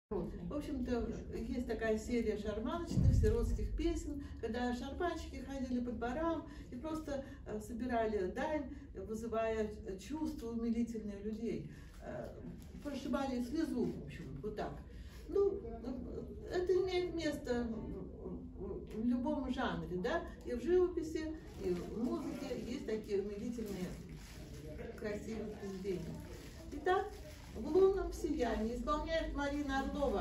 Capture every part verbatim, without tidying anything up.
В общем-то, есть такая серия шарманочных сиротских песен, когда шарманщики ходили по дворам и просто собирали дань, вызывая чувства умилительные людей. Прошибали слезу, в общем, вот так. Ну, это имеет место в любом жанре, да, и в живописи, и в музыке есть такие умилительные, красивые произведения. Итак, в лунном сиянии исполняет Марина Орлова.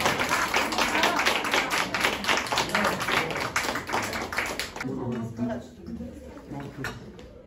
Сказать,